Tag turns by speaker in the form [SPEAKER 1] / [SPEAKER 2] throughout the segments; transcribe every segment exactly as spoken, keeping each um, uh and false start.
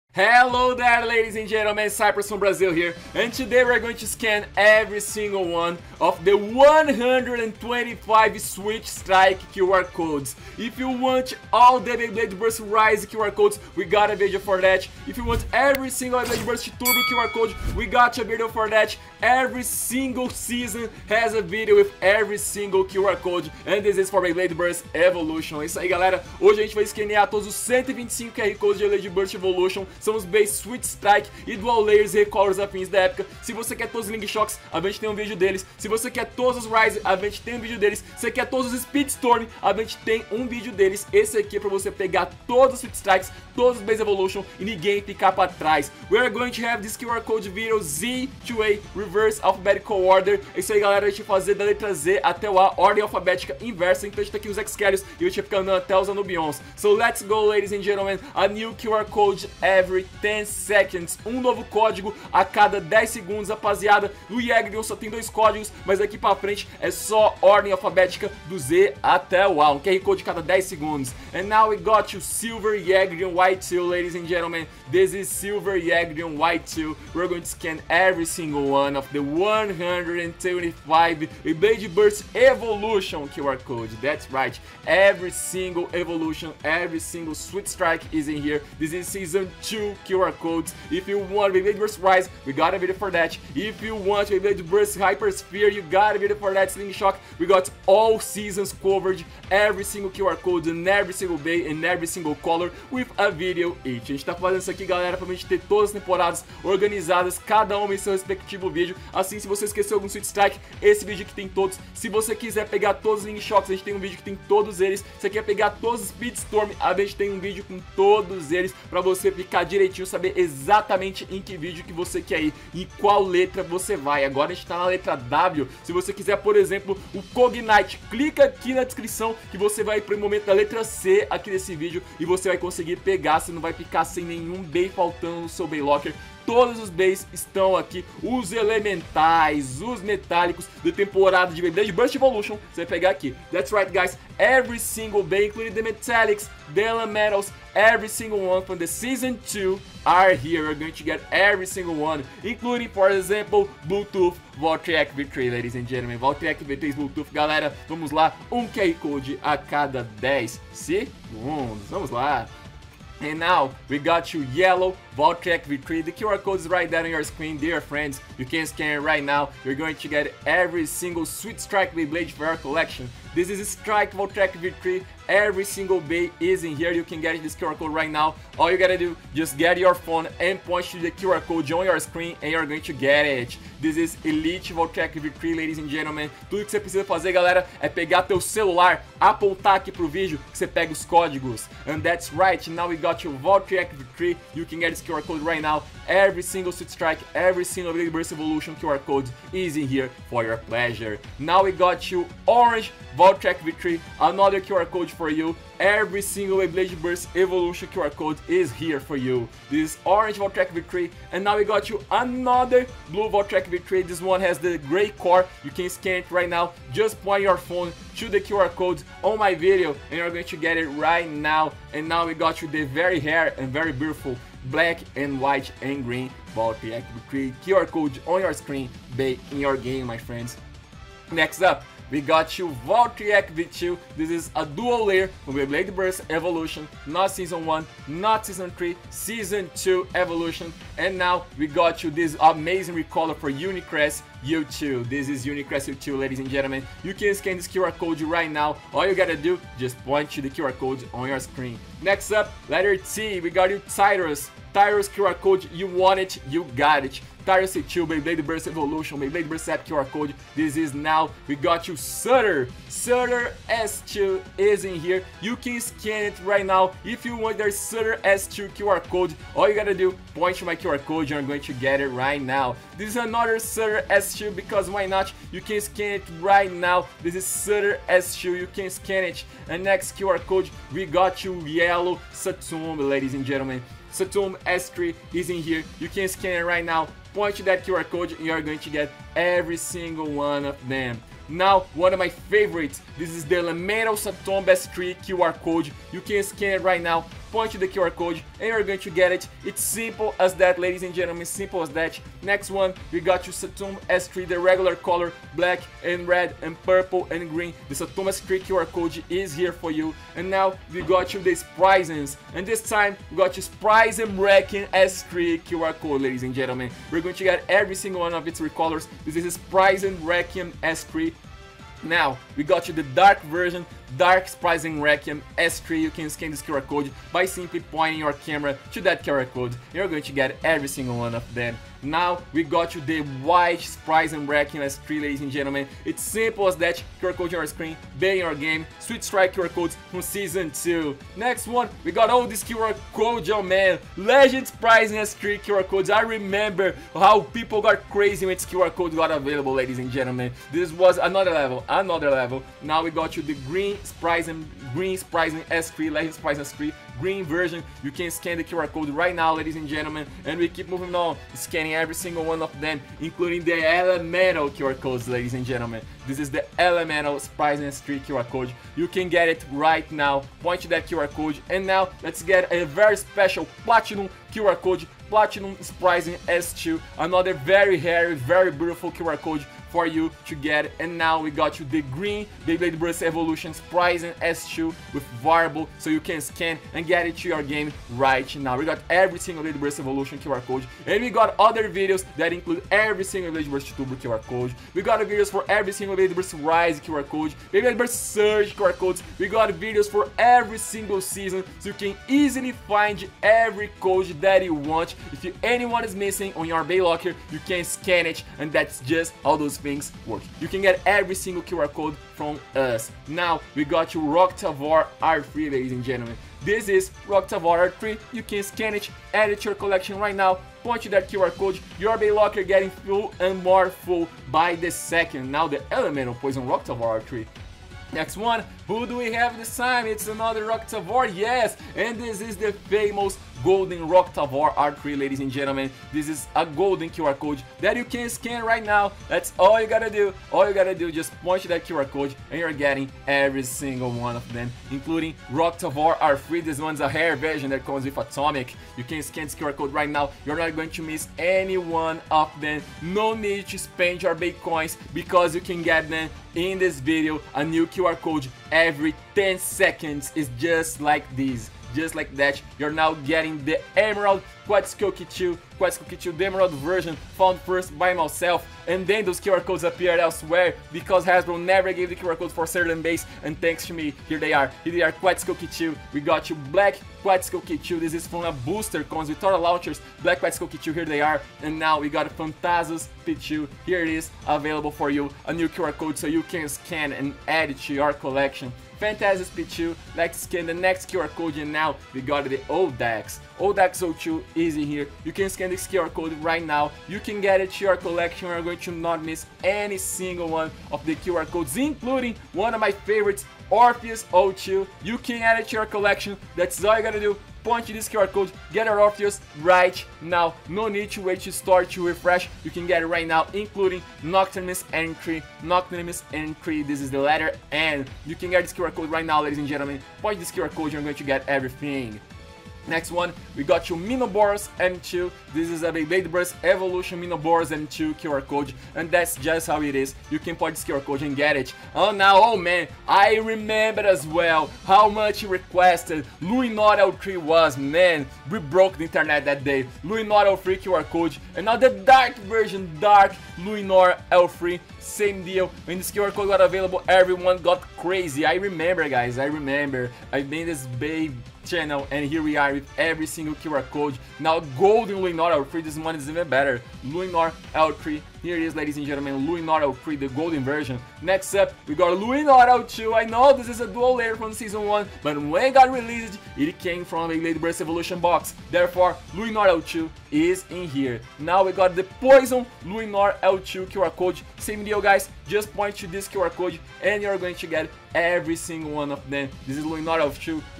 [SPEAKER 1] Hello there, ladies and gentlemen, Cypress from Brazil here, and today we're going to scan every single one of the one hundred twenty-five Switch Strike Q R codes. If you want all the Beyblade Burst Rise Q R codes, we got a video for that. If you want every single Beyblade Burst Turbo Q R code, we got a video for that. Every single season has a video with every single Q R code, and this is for Beyblade Burst Evolution. É isso aí, galera. Hoje a gente vai escanear todos os cento e vinte e cinco Q R codes de Beyblade Burst Evolution. São os Base Switch Strike e Dual Layers e Recolors afins da época. Se você quer todos os Link Shocks, a gente tem um vídeo deles. Se você quer todos os Rise, a gente tem um vídeo deles. Se você quer todos os Speedstorm, a gente tem um vídeo deles. Esse aqui é pra você pegar todos os Switch Strikes, todos os Base Evolution e ninguém ficar pra trás. We are going to have this Q R Code video Z to A, Reverse Alphabetical Order. É isso aí, galera. A gente vai fazer da letra Z até o A, ordem alfabética inversa. Então a gente tá aqui os X-Carriers e a gente vai ficando até os Anubions. So let's go, ladies and gentlemen. A new Q R Code every ten seconds, um novo código a cada dez segundos, rapaziada. No Yagrion só tem dois códigos, mas daqui pra frente é só ordem alfabética do Z até o A, um Q R Code cada dez segundos. And now we got you Silver Yagrion White two, ladies and gentlemen. This is Silver Yagrion White two. We're going to scan every single one of the one hundred twenty-five Beyblade Burst Evolution Q R code. That's right, every single evolution, every single Switch Strike is in here. This is season two Q R codes. If you want Beyblade Burst Rise, we got a video for that. If you want Beyblade Burst Hypersphere, you got a video for that. Sling Shock, we got all seasons covered, every single Q R code and every single bay and every single color with a video each. A gente tá fazendo isso aqui, galera, pra gente ter todas as temporadas organizadas, cada uma em seu respectivo vídeo. Assim, se você esqueceu algum Switch Strike, esse vídeo aqui tem todos. Se você quiser pegar todos os Link Shocks, a gente tem um vídeo que tem todos eles. Se você quer pegar todos os Speedstorm, a gente tem um vídeo com todos eles pra você ficar direitinho, saber exatamente em que vídeo que você quer ir, em qual letra você vai. Agora a gente tá na letra W. Se você quiser, por exemplo, o Cognite, clica aqui na descrição que você vai pro momento da letra C aqui desse vídeo e você vai conseguir pegar, você não vai ficar sem nenhum Bay faltando no seu Bay Locker. Todos os bays estão aqui, os elementais, os metálicos da temporada de Beyblade Burst Evolution, você vai pegar aqui. That's right, guys, every single bay, including the metallics, the elementals, every single one from the season two are here. We're going to get every single one, including, for example, Bluetooth Voltaic V três, ladies and gentlemen. Voltaic V três Bluetooth, galera, vamos lá, um Q R Code a cada dez segundos, vamos lá. And now we got you yellow Voltaic V três. The Q R code is right there on your screen, dear friends. You can scan it right now. You're going to get every single Switch Strike Beyblade for our collection. This is Strike Voltaic V três. Every single bay is in here. You can get this Q R code right now. All you gotta do, just get your phone and point to the Q R code on your screen and you're going to get it. This is Elite Voltaic V três, ladies and gentlemen. Tudo que você precisa fazer, galera, é pegar teu celular, apontar aqui pro vídeo que você pega os códigos. And that's right, now we got you Voltaic V três. You can get this Q R code right now. Every single Switch Strike, every single Beyblade Burst Evolution Q R code is in here for your pleasure. Now we got you Orange Voltaic V três, another Q R code for you. Every single Beyblade Burst Evolution Q R code is here for you. This is Orange Voltaic V três, and now we got you another Blue Voltaic V três. This one has the gray core. You can scan it right now. Just point your phone to the Q R code on my video, and you're going to get it right now. And now we got you the very rare and very beautiful black and white and green Voltaic V três Q R code on your screen, bay in your game, my friends. Next up, we got you Voltaic V two. This is a dual layer from Beyblade Burst Evolution, not season one, not season three, season two Evolution. And now we got you this amazing recolor for Unicrest U two. This is Unicrest U two, ladies and gentlemen. You can scan this Q R code right now. All you gotta do, just point to the Q R code on your screen. Next up, letter T, we got you Tyrus. Tyrus Q R code, you want it, you got it. Tyrus C two, Beyblade Burst Evolution, Beyblade Burst App Q R code. This is now, we got you Sutter. Sutter S two is in here. You can scan it right now. If you want their Sutter S two Q R code, all you gotta do, point to my Q R code, you're going to get it right now. This is another Sutter S two, because why not? You can scan it right now. This is Sutter S two, you can scan it. And next Q R code, we got you yellow Saturn, ladies and gentlemen. Saturn S three is in here. You can scan it right now. Point to that Q R code and you're going to get every single one of them. Now, one of my favorites, this is the Elemental Saturn S three Q R code. You can scan it right now. point to the Q R code and you're going to get it. It's simple as that, ladies and gentlemen, simple as that. Next one, we got you Saturn S three, the regular color, black and red and purple and green. The Saturn S three Q R code is here for you. And now we got you the Spryzen, and this time we got you Spryzen Requiem S three Q R code, ladies and gentlemen. We're going to get every single one of its recolors. This is Spryzen Requiem S three. Now, we got you the dark version, Dark Spryzen Requiem S three. You can scan this Q R code by simply pointing your camera to that Q R code. You're going to get every single one of them. Now, we got you the white Spryzen Requiem S three, ladies and gentlemen. It's simple as that. Q R code on your screen, be in your game. Sweet Strike Q R codes from Season two. Next one, we got all these Q R codes, oh man. Legend Spryzen S three Q R codes. I remember how people got crazy when its Q R code got available, ladies and gentlemen. This was another level, another level. Now we got you the green Spryzen, green Spryzen S three, Legend Spryzen S three, green version. You can scan the Q R code right now, ladies and gentlemen, and we keep moving on, scanning every single one of them, including the Elemental Q R codes, ladies and gentlemen. This is the Elemental Spryzen S three Q R code. You can get it right now. Point to that Q R code, and now let's get a very special Platinum Q R code, Platinum Spryzen S two, another very hairy, very beautiful Q R code for you to get. And now we got you the green Beyblade Burst Evolution Spryzen S two with variable, so you can scan and get it to your game right now. We got every single Beyblade Burst Evolution Q R code, and we got other videos that include every single Beyblade Burst Tuber Q R code. We got videos for every single Beyblade Burst Rise Q R code, Beyblade Burst Surge Q R codes. We got videos for every single season, so you can easily find every code that you want. If you, anyone is missing on your Bay Locker, you can scan it, and that's just how those things work. You can get every single Q R code from us. Now we got you Rocktavor R three, ladies and gentlemen. This is Rocktavor R three. You can scan it, add it to your collection right now. Point to that Q R code. Your Bay Locker getting full and more full by the second. Now the Elemental Poison Rocktavor R three. Next one, who do we have this time? It's another Rocktavor, yes, and this is the famous Golden Rocktavor R three, ladies and gentlemen. This is a golden Q R code that you can scan right now. That's all you gotta do. All you gotta do, just point to that Q R code and you're getting every single one of them, including Rocktavor R three. This one's a hair version that comes with Atomic. You can scan this Q R code right now. You're not going to miss any one of them. No need to spend your big coins because you can get them in this video. A new Q R code every ten seconds is just like this. Just like that, you're now getting the Emerald Quetzalcoatl two, Quetzalcoatl two, the Emerald version, found first by myself, and then those Q R codes appeared elsewhere because Hasbro never gave the Q R codes for certain base, and thanks to me, here they are. Here they are, Quetzalcoatl two. We got you Black Quetzalcoatl two. This is from a booster, comes with total launchers. Black Quetzalcoatl two, here they are. And now we got Phantasus Pichu. Here it is, available for you. A new Q R code so you can scan and add it to your collection. Phantasus Pichu. Let's scan the next Q R code, and now we got the Odax. Odax zero two is in here. You can scan this Q R code right now. You can get it to your collection. You're going to not miss any single one of the Q R codes, including one of my favorites, Orpheus zero two. You can add it to your collection. That's all you gotta do. Point to this Q R code, get your Orpheus right now. No need to wait to start to refresh. You can get it right now, including Nocturnimus Entry. Nocturnimus Entry, this is the letter N. You can get this Q R code right now, ladies and gentlemen. Point to this Q R code, you're going to get everything. Next one, we got you Minoboros M two. This is a Beyblade Burst Evolution Minoboros M two Q R code, and that's just how it is. You can point this Q R code and get it. Oh, now, oh man, I remember as well how much requested Luinor L three was, man. We broke the internet that day. Luinor L three Q R code, and now the dark version, Dark Luinor L three. Same deal. When this Q R code got available, everyone got crazy. I remember, guys, I remember. I made this big channel, and here we are with every single Q R code. Now Golden Luinor L three, this one is even better. Luinor L three, here it is, ladies and gentlemen, Luinor L three, the golden version. Next up, we got Luinor L two. I know this is a dual layer from season one, but when it got released, it came from a Beyblade Burst Evolution box. Therefore, Luinor L two is in here. Now we got the Poison Luinor L two Q R code. Same deal, guys. Just point to this Q R code, and you're going to get every single one of them. This is Luinor L two.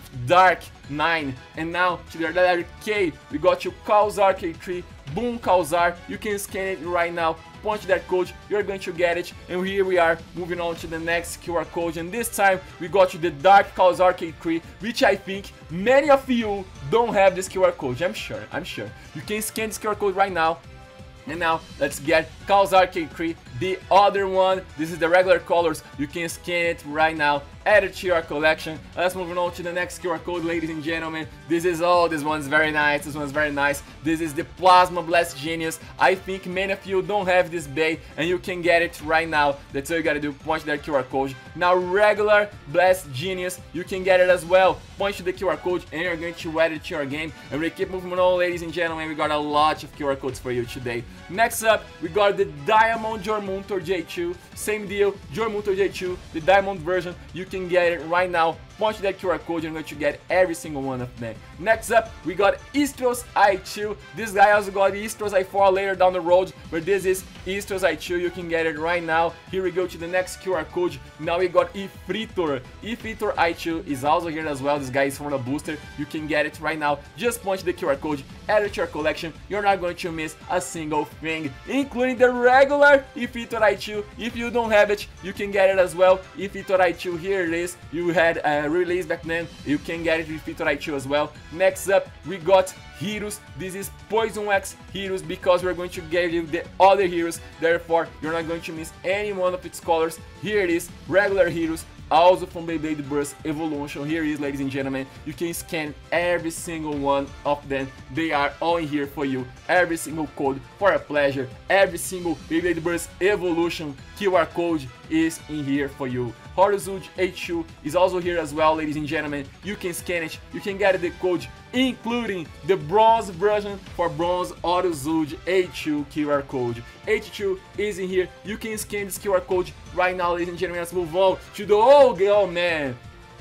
[SPEAKER 1] Dark nine. And now to the letter K, we got you Kawzar K three, Boom Kawzar. You can scan it right now, punch that code, you're going to get it. And here we are moving on to the next Q R code, and this time we got you the Dark Kawzar K three, which I think many of you don't have this Q R code. I'm sure, I'm sure. You can scan this Q R code right now. And now let's get Kawzar K three, the other one. This is the regular colors. You can scan it right now, add it to your collection. Let's move on to the next Q R code, ladies and gentlemen. This is all. Oh, this one's very nice. This one's very nice. This is the Plasma Blast Genius. I think many of you don't have this bay, and you can get it right now. That's all you gotta do. Punch that Q R code. Now regular Blast Genius, you can get it as well. Punch the Q R code, and you're going to add it to your game. And we keep moving on, ladies and gentlemen. We got a lot of Q R codes for you today. Next up, we got the Diamond Jormuntor J two. Same deal, Jormuntor J two, the Diamond version. You can get it right now. Punch that Q R code, you're going to get every single one of them. Next up, we got Istros I two. This guy also got Istros I four later down the road, but this is Istros I two. You can get it right now. Here we go to the next Q R code. Now we got Ifritor. Ifritor I two is also here as well. This guy is from a booster. You can get it right now. Just punch the Q R code, add it to your collection. You're not going to miss a single thing, including the regular Ifritor I two. If you don't have it, you can get it as well. Ifritor I two, here it is. You had a release back then. You can get it with Ifritor I two as well. Next up, we got heroes. This is Poison Wax heroes, because we're going to give you the other heroes. Therefore, you're not going to miss any one of its colors. Here it is, regular heroes. Also from Beyblade Burst Evolution. Here it is, ladies and gentlemen. You can scan every single one of them. They are all in here for you. Every single code for a pleasure. Every single Beyblade Burst Evolution Q R code is in here for you. Horuzud H two is also here as well, ladies and gentlemen. You can scan it. You can get the code, including the bronze version for bronze Horuzud H two Q R code. H two is in here. You can scan this Q R code right now, ladies and gentlemen. Let's move on to the old girl, man.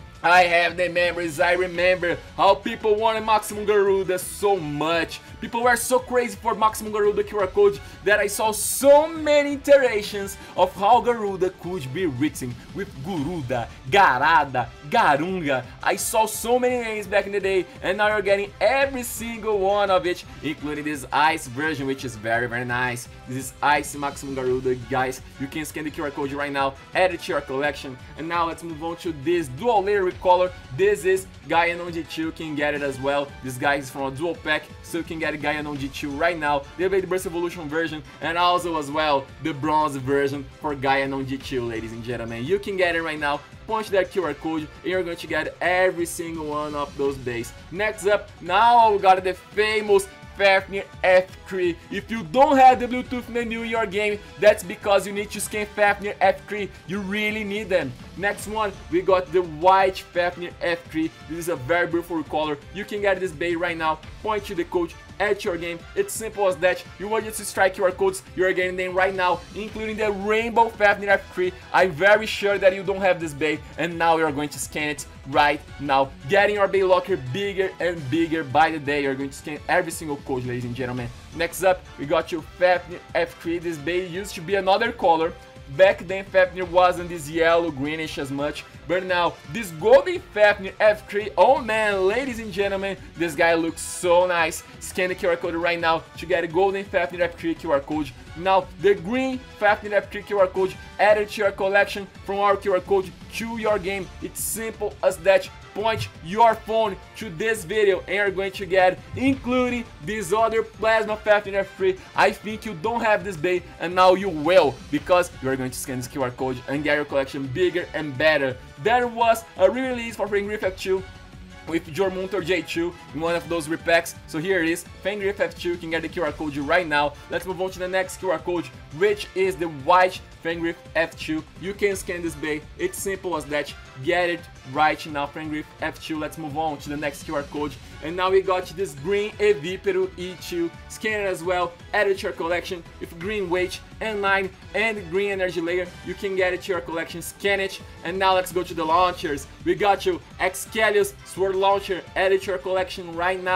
[SPEAKER 1] I have the memories. I remember how people wanted Maximum Garuda so much. People were so crazy for Maximum Garuda Q R code that I saw so many iterations of how Garuda could be written with Guruda, Garada, Garunga. I saw so many names back in the day, and now you're getting every single one of it, including this Ice version, which is very, very nice. This is Ice Maximum Garuda, guys. You can scan the Q R code right now, add it to your collection. And now let's move on to this dual layer recolor. This is Gaianon G two. You can get it as well. This guy is from a dual pack, so you can get Gaianon G two right now, the Beyblade Burst Evolution version, and also as well the bronze version for Gaianon G two, ladies and gentlemen. You can get it right now. Punch that Q R code, and you're going to get every single one of those days. Next up, now we got the famous Fafnir F three. If you don't have the Bluetooth menu in your game, that's because you need to scan Fafnir F three. You really need them. Next one, we got the white Fafnir F three. This is a very beautiful color. You can get this bay right now. Point to the code, add to your game. It's simple as that. You want just to strike Q R codes, you're getting them right now, including the Rainbow Fafnir F three. I'm very sure that you don't have this bay, and now you're going to scan it right now. Getting your bay locker bigger and bigger by the day. You're going to scan every single code, ladies and gentlemen. Next up, we got your Fafnir F three. This bay used to be another color. Back then, Fafnir wasn't this yellow greenish as much, but now this golden Fafnir F three, oh man, ladies and gentlemen, this guy looks so nice. Scan the Q R code right now to get a golden Fafnir F three Q R code. Now the green Fafnir F three Q R code added to your collection from our Q R code to your game. It's simple as that. Point your phone to this video and you're going to get, including this other Plasma Fafnir F three. I think you don't have this bay, and now you will, because you're going to scan this Q R code and get your collection bigger and better. There was a re-release for Fenrir F two with Jormuntor J two in one of those repacks. So here it is, Fenrir F two. You can get the Q R code right now. Let's move on to the next Q R code, which is the white Fenrir F two. You can scan this bay. It's simple as that. Get it right now, Fenrir F two. Let's move on to the next Q R code. And now we got this green Evipero E two. Scan it as well. Add it to your collection with green weight and line and green energy layer. You can get it to your collection. Scan it. And now let's go to the launchers. We got you Excalius Sword Launcher. Add it to your collection right now.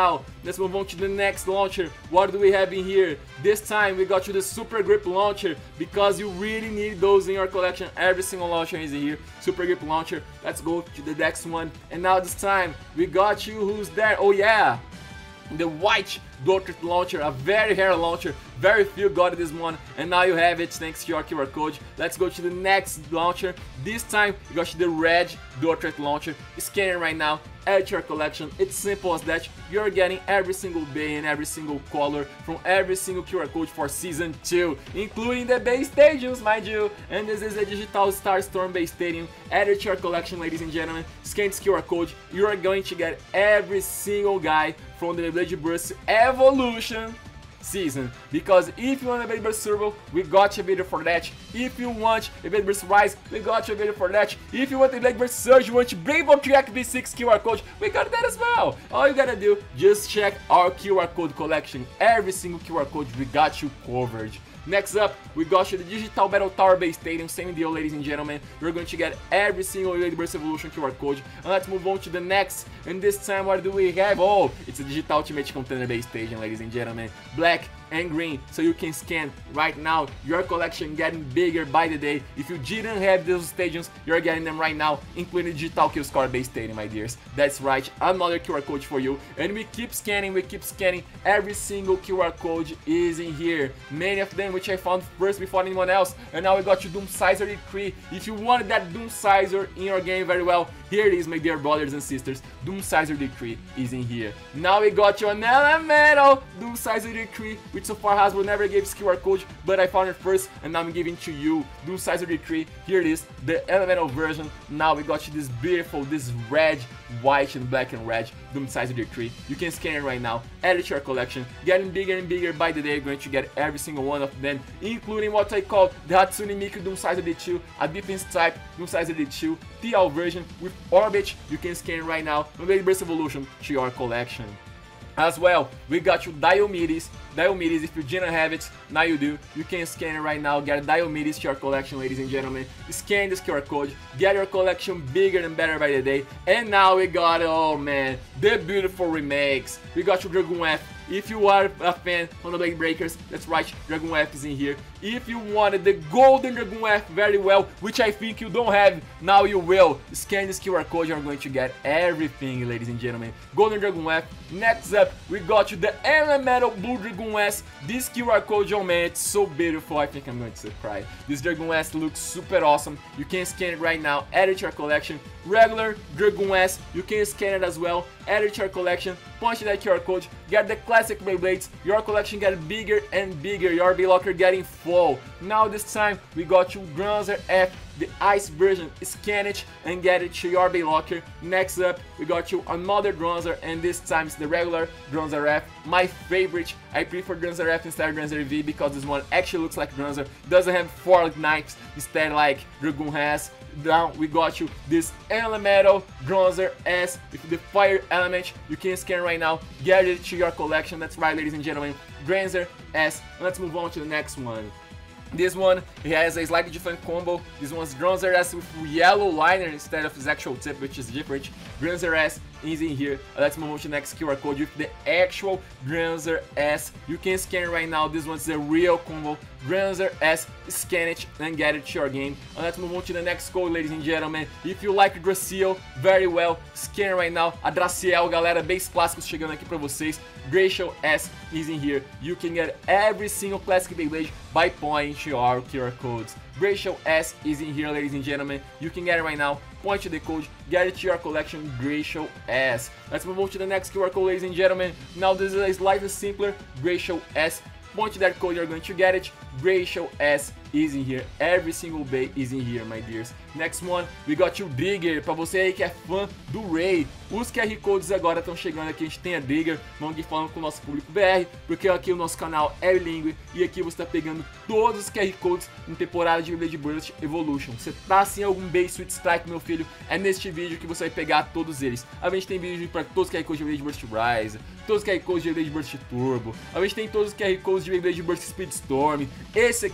[SPEAKER 1] let's move on to the next launcher. What do we have in here? This time we got you the Super Grip Launcher, because you really need those in your collection. Every single launcher is in here. Super Grip Launcher. Let's go to the next one. And now this time we got you, who's there? Oh yeah, the white dual threat launcher, a very rare launcher. Very few got this one, and now you have it thanks to your Q R code. Let's go to the next launcher. This time you got the red dual threat launcher. Scan it right now, add to your collection. It's simple as that. You're getting every single bay and every single color from every single Q R code for season two, including the base stadiums, mind you. And this is a digital Star Storm base stadium. Add it to your collection, ladies and gentlemen. Scan this Q R code. You are going to get every single guy from the Beyblade Burst Evolution season, because if you want a Beyblade Burst Turbo, we got you a video for that. If you want a Beyblade Burst Rise, we got you a video for that. If you want a Beyblade Burst Surge, you want to Brave Up Track V six Q R code, we got that as well. All you gotta do, just check our Q R code collection. Every single Q R code, we got you covered. Next up, we got you the Digital Battle Tower Base Stadium. Same deal, ladies and gentlemen. You're going to get every single Beyblade Burst Evolution Q R code. And let's move on to the next. And this time, what do we have? Oh, it's a Digital Ultimate Container Base Stadium, ladies and gentlemen. Black and green, so you can scan right now. Your collection getting bigger by the day. If you didn't have those stadiums, you're getting them right now, including the Digital Kill Score Base Stadium, my dears. That's right, another Q R code for you. And we keep scanning, we keep scanning. Every single Q R code is in here. Many of them which I found first before anyone else. And now we got you Doom Sizer Decree. If you wanted that Doom Sizer in your game very well, here it is, my dear brothers and sisters. Doom Sizer Decree is in here. Now we got you an Elemental Doom Sizer Decree, which so far Hasbro never gave this Q R code, but I found it first, and now I'm giving to you. Doom Sizer Decree, here it is, the Elemental version. Now we got you this beautiful, this red, white, and black and red Doom Sizer Decree. You can scan it right now, add it to your collection, getting bigger and bigger by the day. You're going to get every single one of them, including what I call the Hatsune Miku Doom Sizer D two, a defense type Doom Sizer D two, T L version with Orbit. You can scan it right now, and Beyblade Burst Evolution to your collection. As well, we got you Diomedes. Diomedes, if you didn't have it, now you do. You can scan it right now, get Diomedes to your collection, ladies and gentlemen. Scan this Q R code, get your collection bigger and better by the day. And now we got, oh man, the beautiful remakes. We got you Dragoon F. If you are a fan of the Blade Breakers, that's right, Dragoon F is in here. If you wanted the Golden Dragoon F very well, which I think you don't have, now you will. Scan this Q R code, you're going to get everything, ladies and gentlemen. Golden Dragoon F. Next up, we got you the Elemental Blue Dragoon S. This Q R code, oh man, it's so beautiful. I think I'm going to cry. This Dragoon S looks super awesome. You can scan it right now, add it to your collection. Regular Dragoon S, you can scan it as well, add it to your collection, punch that Q R code, get the classic Beyblades. Your collection get bigger and bigger, your Bey Locker getting full. Now this time we got you Grunzer F, the ice version. Scan it and get it to your Bey Locker. Next up we got you another Grunzer, and this time it's the regular Grunzer F, my favorite. I prefer Grunzer F instead of Grunzer V because this one actually looks like Grunzer, doesn't have four knives instead like Dragoon has. Down we got you this Elemental Grunzer S with the fire element. You can scan right now, get it to your collection. That's right, ladies and gentlemen, Grunzer S. Let's move on to the next one. This one, it has a slightly different combo. This one's Grunzer S with yellow liner instead of his actual tip, which is different. Grunzer S is in here. Let's move on to the next Q R code with the actual Grunzer S. You can scan it right now. This one's the real combo. Grunzer S, scan it and get it to your game. And let's move on to the next code, ladies and gentlemen. If you like Draciel very well, scan right now. A Draciel, galera, base clássicos chegando aqui pra vocês. Glacial S is in here. You can get every single classic Beyblade by pointing to our Q R codes. Glacial S is in here, ladies and gentlemen. You can get it right now. Point to the code, get it to your collection, Glacial S. Let's move on to the next Q R code, ladies and gentlemen. Now this is a slightly simpler Glacial S. Point to that code, you're going to get it. Glacial S is in here. Every single bay is in here, my dears. Next one, we got o Digger. Pra você aí que é fã do Ray, os Q R Codes agora estão chegando aqui. A gente tem a Digger. Vamos aqui falando com o nosso público B R, porque aqui o nosso canal é bilíngue e aqui você tá pegando todos os Q R Codes em temporada de Beyblade Burst Evolution. Você tá sem algum Base Sweet Strike, meu filho? É neste vídeo que você vai pegar todos eles. A gente tem vídeo para todos os Q R Codes de Beyblade Burst Rise, todos os Q R Codes de Beyblade Burst Turbo. A gente tem todos os Q R Codes de Beyblade Burst Speedstorm. Esse aqui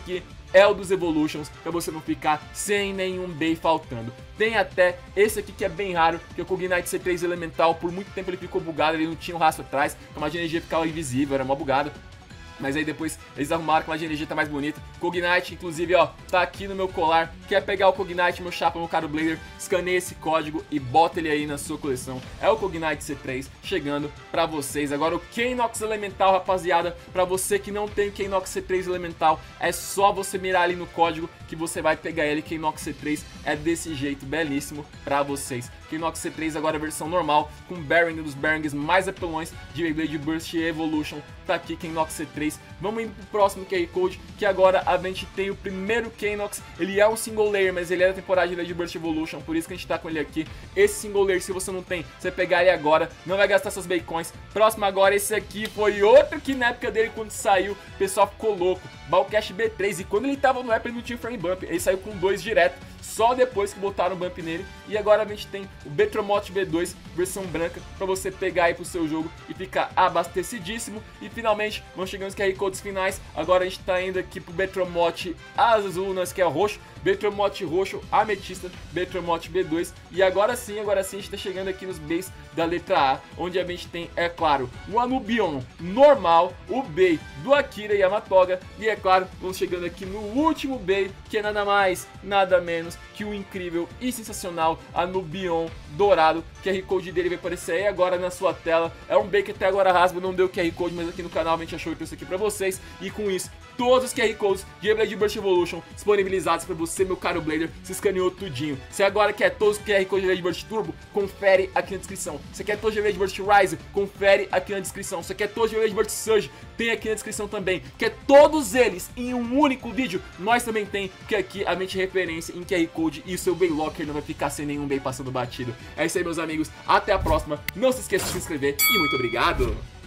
[SPEAKER 1] é o dos Evolutions, pra você não ficar sem nenhum Bay faltando. Tem até esse aqui que é bem raro, que é o Cognite C três Elemental. Por muito tempo ele ficou bugado, ele não tinha um rastro atrás, a magia de energia ficava invisível, era mó bugado. Mas aí depois eles arrumaram que a magia de energia tá mais bonita. Cognite, inclusive, ó, tá aqui no meu colar. Quer pegar o Cognite, meu chapa, meu caro Blader? Escaneia esse código e bota ele aí na sua coleção. É o Cognite C três chegando pra vocês. Agora o Keinox Elemental, rapaziada, pra você que não tem o Keinox C três Elemental, é só você mirar ali no código que você vai pegar ele. Keinox C três é desse jeito, belíssimo pra vocês. Keinox C três agora é a versão normal, com bearing dos bearings mais apelões de Beyblade Burst e Evolution. Tá aqui Keinox C três. Vamos indo pro próximo Q R Code, que agora a gente tem o primeiro Keinox. Ele é um single layer, mas ele é da temporada de Beyblade Burst Evolution, por isso que a gente tá com ele aqui. Esse single layer, se você não tem, você pegar ele agora, não vai gastar seus bacons. Próximo agora, esse aqui foi outro que na época dele, quando saiu, o pessoal ficou louco. Ballcash B três, e quando ele tava no app ele não tinha frame bump, ele saiu com dois direto, só depois que botaram o bump nele. E agora a gente tem o Betromot B dois, versão branca, pra você pegar aí pro seu jogo e ficar abastecidíssimo. E finalmente, vamos chegando nos Q R Codes finais. Agora a gente tá indo aqui pro Betromot azul, nós que é roxo, Betromot roxo, ametista, Betromot B dois. E agora sim, agora sim a gente tá chegando aqui nos Bays da letra A, onde a gente tem, é claro, o Anubion normal, o Bay do Akira Yamatoga, e é claro, vamos chegando aqui no último Bay, que é nada mais, nada menos que o incrível e sensacional Anubion dourado. O Q R Code dele vai aparecer aí agora na sua tela. É um Bay que até agora rasga, não deu Q R Code, mas aqui no canal a gente achou que trouxe aqui pra vocês. E com isso, todos os Q R Codes de Beyblade Burst Evolution disponibilizados pra você, meu caro Blader. Se escaneou tudinho. Você agora quer todos os Q R Codes de Beyblade Burst Turbo? Confere aqui na descrição. Você quer todos os Beyblade Burst Rise? Confere aqui na descrição. Você quer todos os Beyblade Burst Surge? Tem aqui na descrição também. Quer todos eles em um único vídeo? Nós também tem, porque aqui a mente referência em Q R Code e o seu Bay Locker não vai ficar sem nenhum Bay passando batido. É isso aí, meus amigos. Até a próxima. Não se esqueça de se inscrever e muito obrigado!